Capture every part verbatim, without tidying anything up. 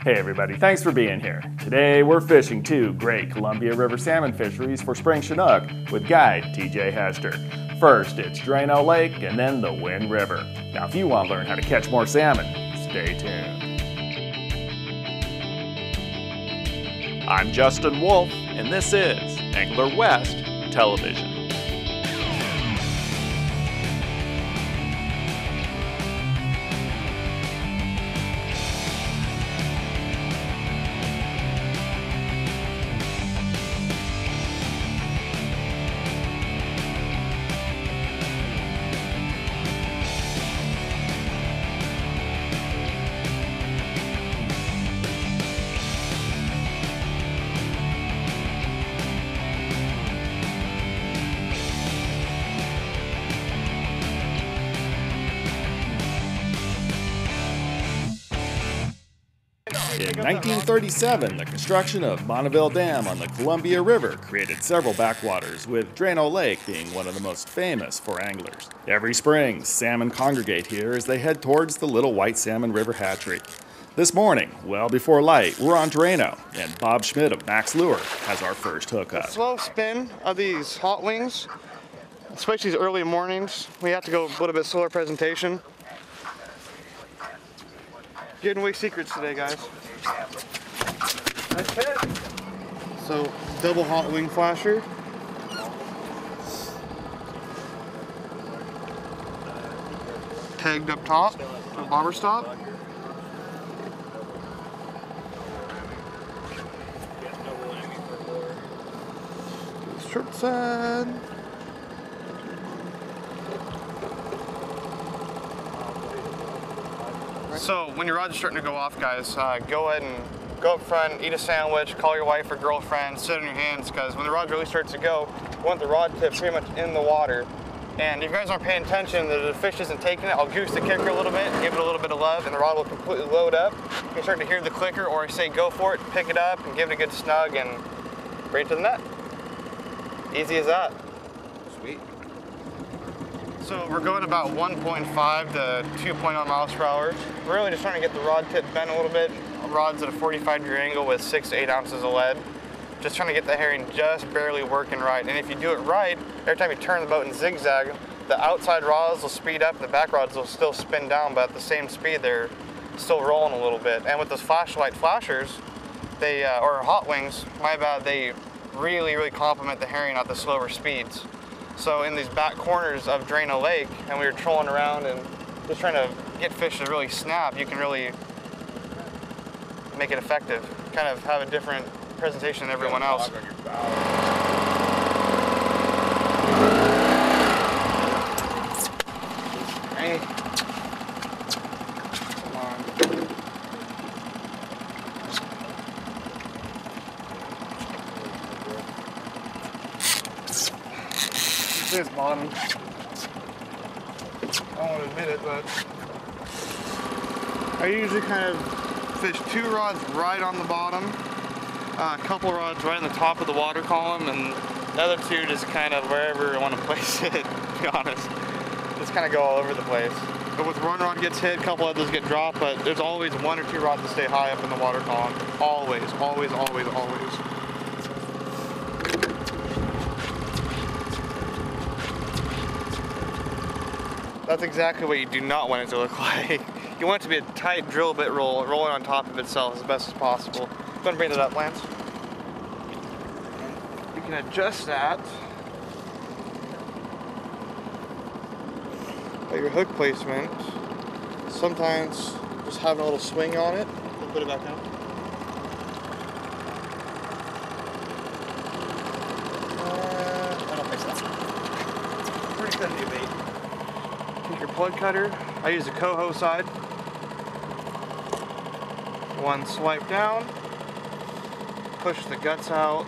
Hey everybody, thanks for being here. Today we're fishing two great Columbia River salmon fisheries for spring Chinook with guide T J Hester. First it's Drano Lake and then the Wind River. Now if you want to learn how to catch more salmon, stay tuned. I'm Justin Wolf and this is Angler West Television. In nineteen thirty-seven, the construction of Bonneville Dam on the Columbia River created several backwaters, with Drano Lake being one of the most famous for anglers. Every spring, salmon congregate here as they head towards the Little White Salmon River hatchery. This morning, well before light, we're on Drano, and Bob Schmidt of Mack's Lure has our first hookup. The slow spin of these hot wings, especially these early mornings, we have to go a little bit slower presentation. Giving away secrets today, guys. Nice hit. So, double hot wing flasher. Tagged up top for bobber stop. Strip side. So when your rod's starting to go off, guys, uh, go ahead and go up front, eat a sandwich, call your wife or girlfriend, sit on your hands, because when the rod really starts to go, you want the rod tip pretty much in the water. And if you guys aren't paying attention, the fish isn't taking it, I'll goose the kicker a little bit, give it a little bit of love, and the rod will completely load up. You start to hear the clicker, or I say go for it, pick it up, and give it a good snug, and right to the net. Easy as that. Sweet. So we're going about one point five to two point oh miles per hour. We're really just trying to get the rod tip bent a little bit. Rod's at a forty-five degree angle with six to eight ounces of lead. Just trying to get the herring just barely working right. And if you do it right, every time you turn the boat and zigzag, the outside rods will speed up, the back rods will still spin down, but at the same speed, they're still rolling a little bit. And with those flashlight flashers, they, uh, or hot wings, my bad, they really, really complement the herring at the slower speeds. So in these back corners of Drano Lake, and we were trolling around and just trying to get fish to really snap, you can really make it effective. Kind of have a different presentation than everyone else. Hey. Come on. This bottom. I don't want to admit it, but I usually kind of fish two rods right on the bottom, uh, a couple rods right on the top of the water column, and the other two just kind of wherever I want to place it, to be honest. Just kind of go all over the place. But with one rod gets hit, a couple others get dropped, but there's always one or two rods that stay high up in the water column. Always, always, always, always. That's exactly what you do not want it to look like. You want it to be a tight drill bit roll, rolling on top of itself as best as possible. I'm going to bring that up, Lance. You can adjust that by your hook placement. Sometimes just having a little swing on it. We'll put it back down. Uh, I don't think so. It's pretty good new bait. Take your plug cutter. I use the coho side. One swipe down, push the guts out.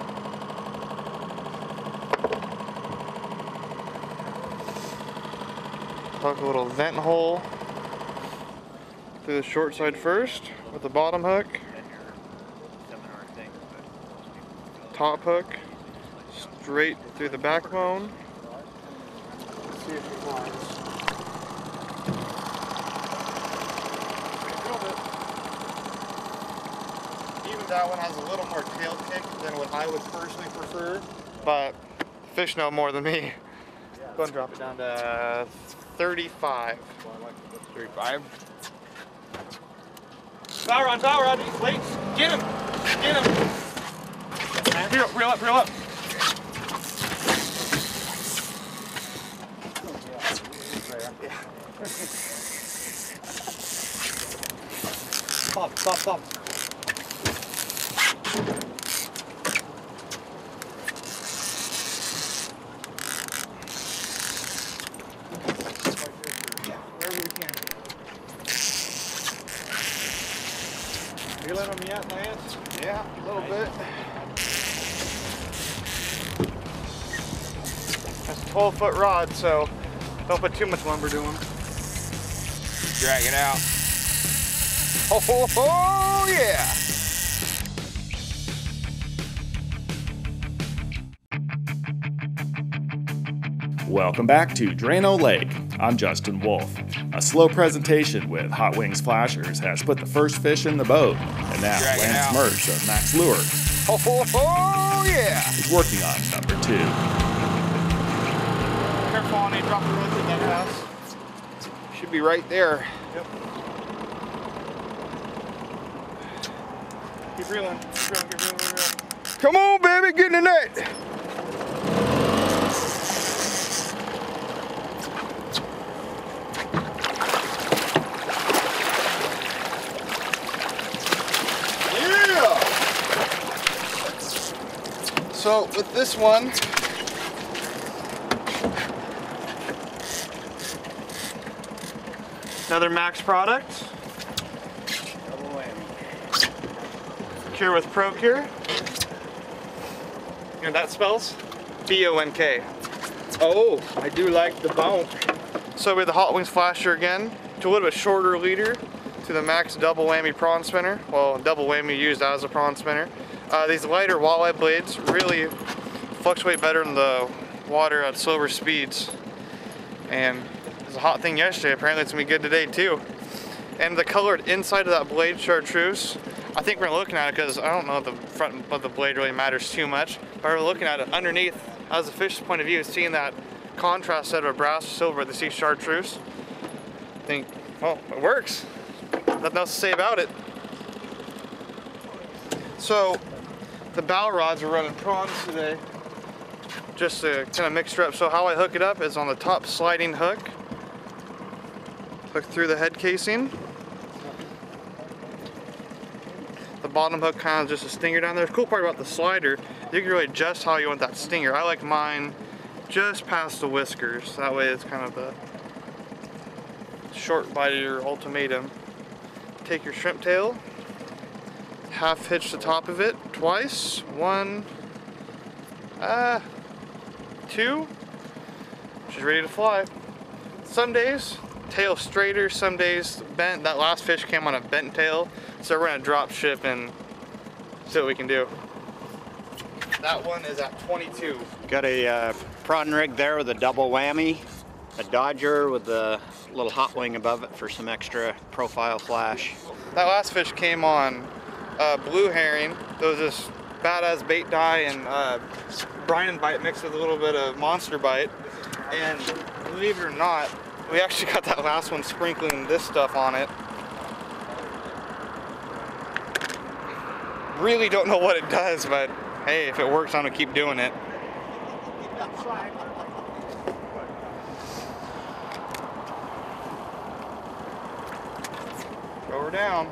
Hook a little vent hole through the short side first with the bottom hook. Top hook straight through the backbone. Let's see if it flies. that one has a little more tail kick than what I would personally prefer, but fish know more than me. Go and drop it down to thirty-five. thirty-five. Power on, power on, wait, get him, get him. Reel, reel up, reel up. Pop, pop, pop. Feeling them yet, Lance? Yeah, a little bit. That's a twelve foot rod, so don't put too much lumber to them. Drag it out. Oh, ho, ho, yeah! Welcome back to Drano Lake. I'm Justin Wolf. A slow presentation with Hot Wings Flashers has put the first fish in the boat, and now Drag it Lance out. Mertz of Mack's Lure Oh, ho, ho, yeah! is working on number two. Careful on it, drop the rods in that house. Should be right there. Yep. Keep reeling, keep reeling, keep reeling, keep reeling. Come on, baby, get in the net! So with this one, another Mack's product. Double whammy. Cure with Procure. You know what that spells? B O N K. Oh, I do like the bonk. So we have the Hot Wings Flasher again, to a little bit shorter leader, to the Mack's double whammy prawn spinner. Well, double whammy used as a prawn spinner. Uh, these lighter walleye blades really fluctuate better in the water at slower speeds. And it was a hot thing yesterday, apparently it's gonna be good today too. And the colored inside of that blade chartreuse, I think we're looking at it because I don't know if the front of the blade really matters too much, but we're looking at it underneath, as a fish's point of view, seeing that contrast set of brass or silver with the sea chartreuse. I think, oh, it works. Nothing else to say about it. So, the bow rods are running prawns today, just to kind of mix it up. So how I hook it up is on the top sliding hook. Hook through the head casing. The bottom hook kind of just a stinger down there. The cool part about the slider, you can really adjust how you want that stinger. I like mine just past the whiskers. That way it's kind of the short bite of your ultimatum. Take your shrimp tail, half hitch the top of it twice. One, uh, two. She's ready to fly. Some days, tail straighter, some days bent. That last fish came on a bent tail, so we're gonna drop ship and see what we can do. That one is at twenty-two. Got a uh, prawn rig there with a double whammy, a Dodger with a little hot wing above it for some extra profile flash. That last fish came on uh, blue herring. There was this badass bait dye and uh, brine bite mixed with a little bit of monster bite. And believe it or not, we actually got that last one sprinkling this stuff on it. Really don't know what it does, but hey, if it works, I'm gonna keep doing it. Throw her down.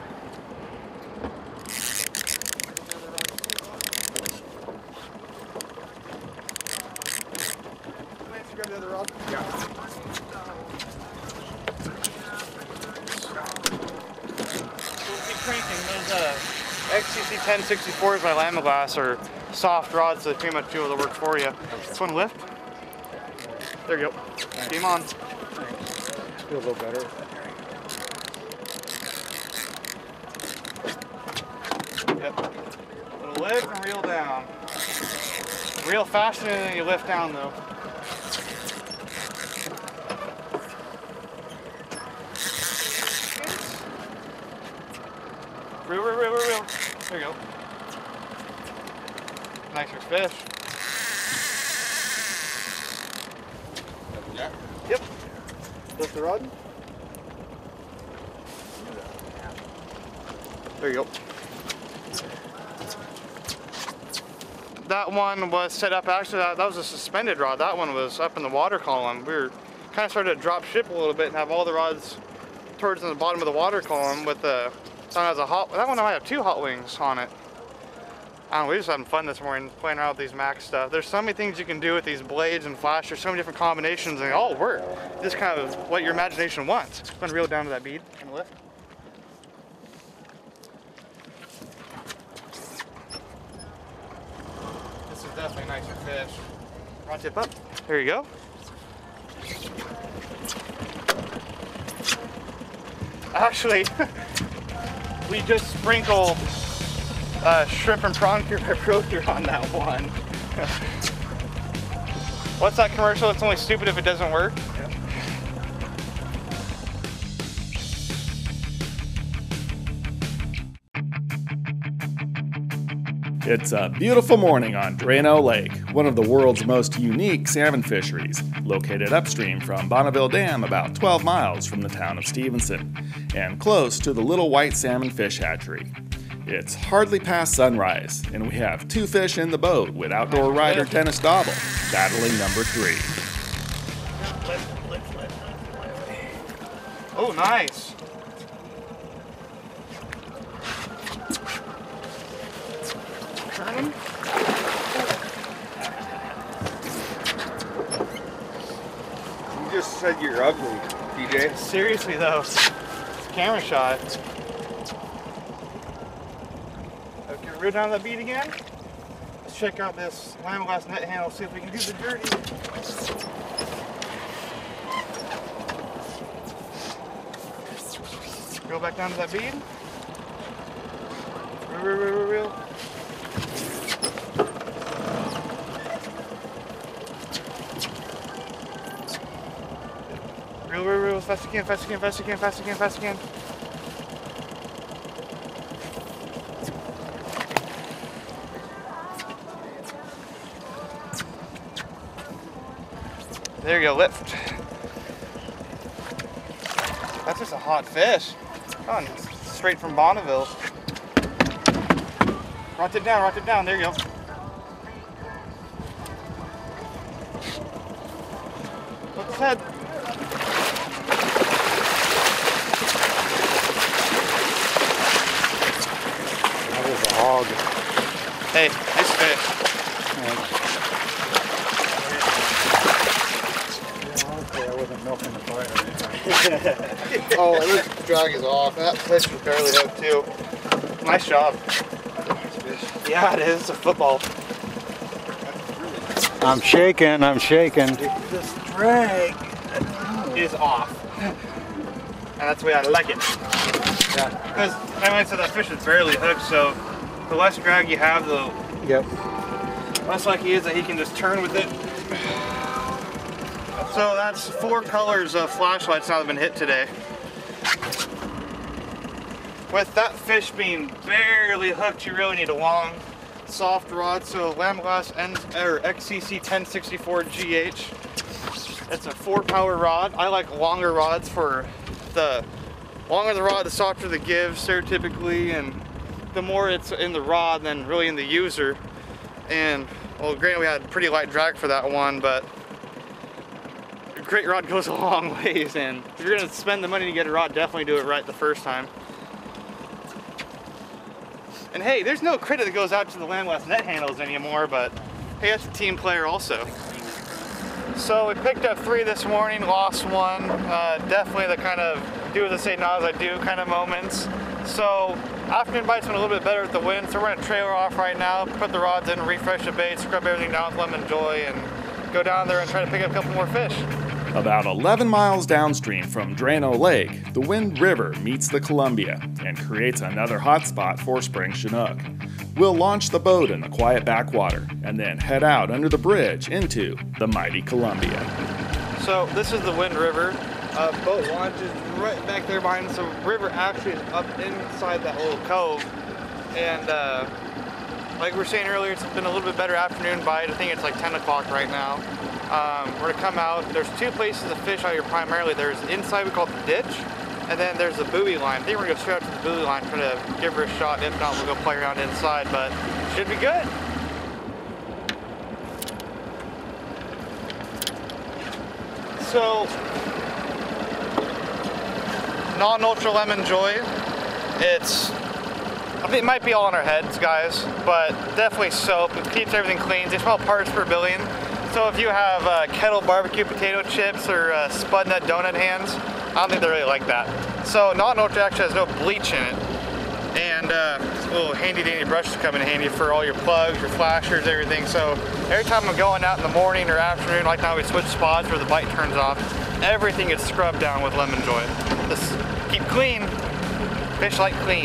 Grab the other rod. Yeah. We'll keep cranking. Those uh, X C C ten sixty-fours by Lamaglass are soft rods, so they pretty much do all the work for you. This one lift. There you go. Game on. Feel a little better. Yep. Little lift and reel down. Reel faster than you lift down though. Reel, reel, reel, reel, reel. There you go. Nicer fish. Yeah. Yep. Lift the rod. There you go. That one was set up, actually that, that was a suspended rod. That one was up in the water column. We were kind of started to drop ship a little bit and have all the rods towards the bottom of the water column with the, that one has a hot, that one might have two hot wings on it. I don't know, we just having fun this morning playing around with these Mack stuff. There's so many things you can do with these blades and flash. There's so many different combinations and they all work. This kind of what your imagination wants. I'm gonna reel down to that bead and lift. This is definitely a nicer fish. Rod tip up. There you go. Actually, we just sprinkled uh, shrimp and prawn cure by Procure on that one. What's that commercial? It's only stupid if it doesn't work. Yep. It's a beautiful morning on Drano Lake, one of the world's most unique salmon fisheries, located upstream from Bonneville Dam about twelve miles from the town of Stevenson, and close to the Little White Salmon Fish Hatchery. It's hardly past sunrise, and we have two fish in the boat with outdoor rider Dennis Dauble battling number three. Oh, nice. Turn him. You just said you're ugly, P J. Seriously though, camera shot. Okay, reel down that bead again. Let's check out this lamb-glass net handle, see if we can do the dirty. Reel back down to that bead. Reel, reel, reel, reel, reel. Reel, reel, reel, fast again, fast again, fast again, fast again, fast again. There you go, lift. That's just a hot fish. Come on, straight from Bonneville. Rot it down, rot it down, there you go. Look his head. That was a hog. Hey, nice fish. I wasn't milking the fire. Oh, it looks the drag is off. That fish was barely hooked too. Nice job. Yeah, it is. It's a football. I'm shaking, I'm shaking. This drag is off. And that's the way I like it. Yeah. Because I might say that fish is barely hooked, so the less drag you have, the Yep. less likely he is that he can just turn with it. So that's four colors of flashlights now that have been hit today. With that fish being barely hooked, you really need a long, soft rod. So lamb-glass or X C C ten sixty-four G H. It's a four-power rod. I like longer rods for the longer the rod, the softer the give, stereotypically, and the more it's in the rod than really in the user. And well, granted, we had pretty light drag for that one, but a great rod goes a long ways. And if you're gonna spend the money to get a rod, definitely do it right the first time. And hey, there's no credit that goes out to the lamb-glass net handles anymore, but hey, that's a team player also. So we picked up three this morning, lost one. Uh, definitely the kind of do as I say, not as I do kind of moments. So afternoon bites went a little bit better with the wind, so we're gonna trailer off right now, put the rods in, refresh the bait, scrub everything down with lemon joy, and go down there and try to pick up a couple more fish. About eleven miles downstream from Drano Lake, the Wind River meets the Columbia and creates another hotspot for spring Chinook. We'll launch the boat in the quiet backwater and then head out under the bridge into the mighty Columbia. So this is the Wind River. Uh, boat launches right back there behind us. The river actually is up inside that little cove. And uh, like we were saying earlier, it's been a little bit better afternoon bite. I think it's like ten o'clock right now. Um, we're gonna come out. There's two places to fish out here primarily. There's inside, we call it the ditch, and then there's the buoy line. I think we're gonna go straight out to the buoy line, try to give her a shot. If not, we'll go play around inside, but should be good. So, non-ultra lemon joy. It's, I think it might be all in our heads, guys, but definitely soap. It keeps everything clean. They smell parts per billion. So if you have uh, kettle barbecue potato chips or uh, spud nut donut hands, I don't think they really like that. So non-ultra actually has no bleach in it. And uh, little handy dandy brushes come in handy for all your plugs, your flashers, everything. So every time I'm going out in the morning or afternoon, like now we switch spots where the bite turns off, everything gets scrubbed down with lemon joy. Just keep clean, fish like clean.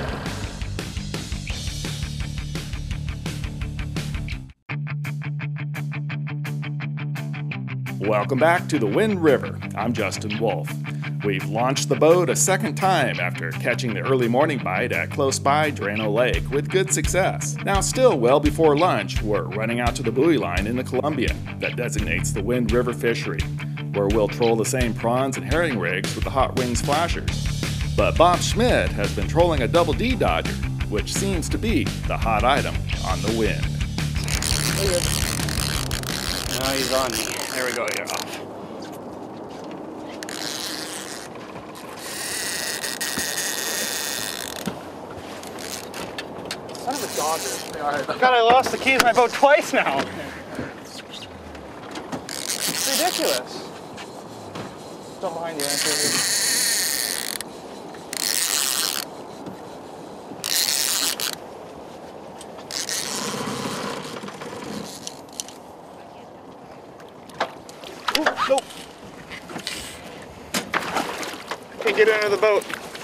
Welcome back to the Wind River. I'm Justin Wolf. We've launched the boat a second time after catching the early morning bite at close by Drano Lake with good success. Now, still well before lunch, we're running out to the buoy line in the Columbia that designates the Wind River fishery, where we'll troll the same prawns and herring rigs with the Hot Wings flashers. But Bob Schmidt has been trolling a Double D Dodger, which seems to be the hot item on the Wind. Now he's on me. There we go, you're off. Son of a dodger. God, I lost the keys to my boat twice now. It's ridiculous. Still behind you, answer here. Nope. Can't get under the boat.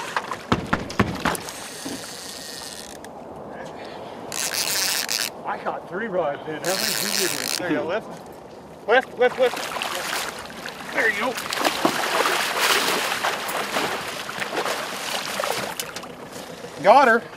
I caught three rods in. How many did you do? There you go, lift. Lift, lift, lift. There you go. Got her.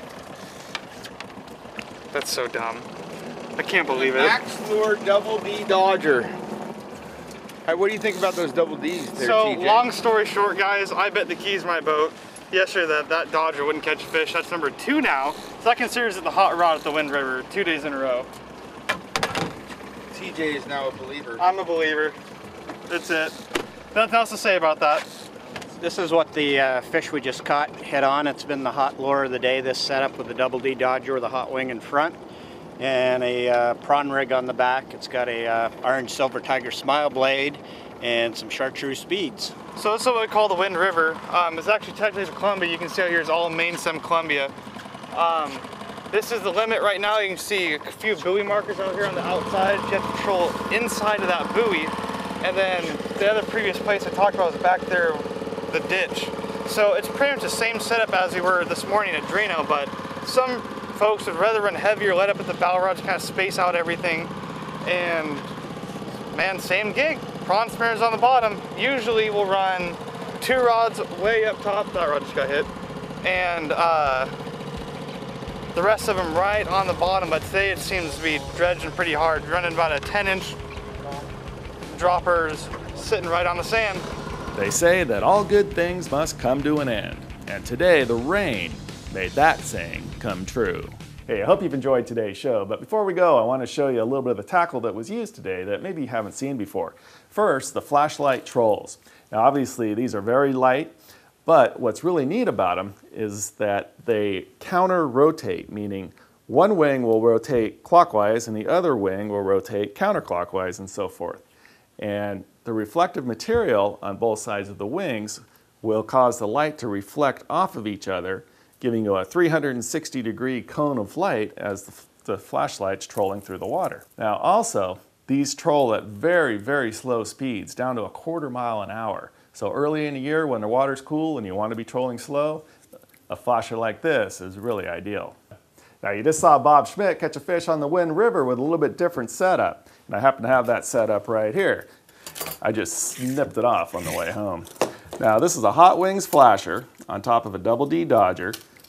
That's so dumb. I can't believe it. Max Lure Double D Dodger. Hey, what do you think about those double Ds there, So, T J? long story short, guys, I bet the keys my boat yesterday that that Dodger wouldn't catch a fish. That's number two now. Second series at the hot rod at the Wind River, two days in a row. T J is now a believer. I'm a believer. That's it. Nothing else to say about that. This is what the uh, fish we just caught hit on. It's been the hot lure of the day, this setup with the Double D Dodger with a hot wing in front and a uh, prawn rig on the back. It's got a uh, orange silver tiger smile blade and some chartreuse speeds. So this is what we call the Wind River. Um, it's actually technically the Columbia. You can see out here is all main stem Columbia. Um, this is the limit right now. You can see a few buoy markers out here on the outside. You have to patrol inside of that buoy. And then the other previous place I talked about was back there, the ditch. So it's pretty much the same setup as we were this morning at Drano, but some folks would rather run heavier, let up at the bow rod to kind of space out everything. And man, same gig. Prawn snares on the bottom. Usually we'll run two rods way up top. That rod just got hit. And uh, the rest of them right on the bottom. But today it seems to be dredging pretty hard. Running about a ten inch droppers sitting right on the sand. They say that all good things must come to an end, and today the rain made that saying come true. Hey, I hope you've enjoyed today's show, but before we go, I want to show you a little bit of the tackle that was used today that maybe you haven't seen before. First, the flashlight trolls. Now obviously these are very light, but what's really neat about them is that they counter-rotate, meaning one wing will rotate clockwise and the other wing will rotate counterclockwise and so forth. And the reflective material on both sides of the wings will cause the light to reflect off of each other, giving you a three hundred sixty degree cone of light as the, the flashlight's trolling through the water. Now also, these troll at very, very slow speeds, down to a quarter mile an hour. So early in the year when the water's cool and you want to be trolling slow, a flasher like this is really ideal. Now you just saw Bob Schmidt catch a fish on the Wind River with a little bit different setup. And I happen to have that setup right here. I just snipped it off on the way home. Now this is a Hot Wings flasher on top of a Double D Dodger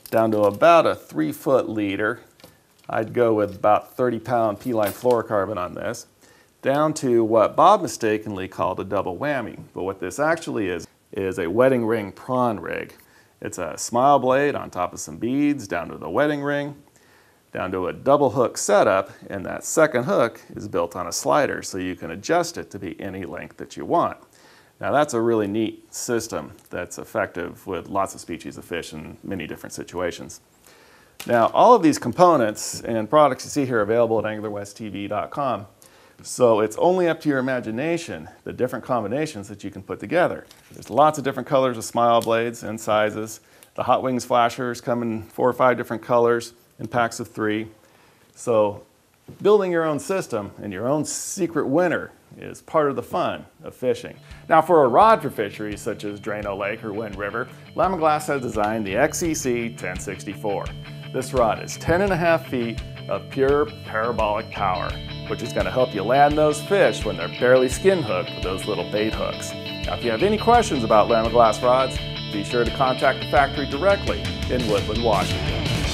down to about a three foot leader. I'd go with about thirty pound P-line fluorocarbon on this, down to what Bob mistakenly called a double whammy. But what this actually is, is a wedding ring prawn rig. It's a smile blade on top of some beads, down to the wedding ring, down to a double hook setup, and that second hook is built on a slider so you can adjust it to be any length that you want. Now that's a really neat system that's effective with lots of species of fish in many different situations. Now all of these components and products you see here are available at angler west T V dot com. So it's only up to your imagination, the different combinations that you can put together. There's lots of different colors of smile blades and sizes. The Hot Wings flashers come in four or five different colors in packs of three. So building your own system and your own secret winner is part of the fun of fishing. Now for a rod for fisheries such as Drano Lake or Wind River, Lemonglass has designed the X E C ten sixty-four. This rod is ten and a half feet of pure parabolic power, which is going to help you land those fish when they're barely skin hooked with those little bait hooks. Now if you have any questions about Lemonglass rods, be sure to contact the factory directly in Woodland, Washington.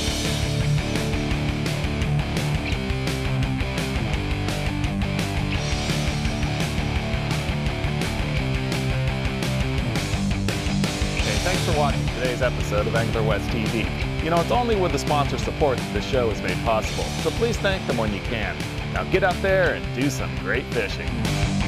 Thanks for watching today's episode of Angler West T V. You know, it's only with the sponsor support that this show is made possible, so please thank them when you can. Now get out there and do some great fishing.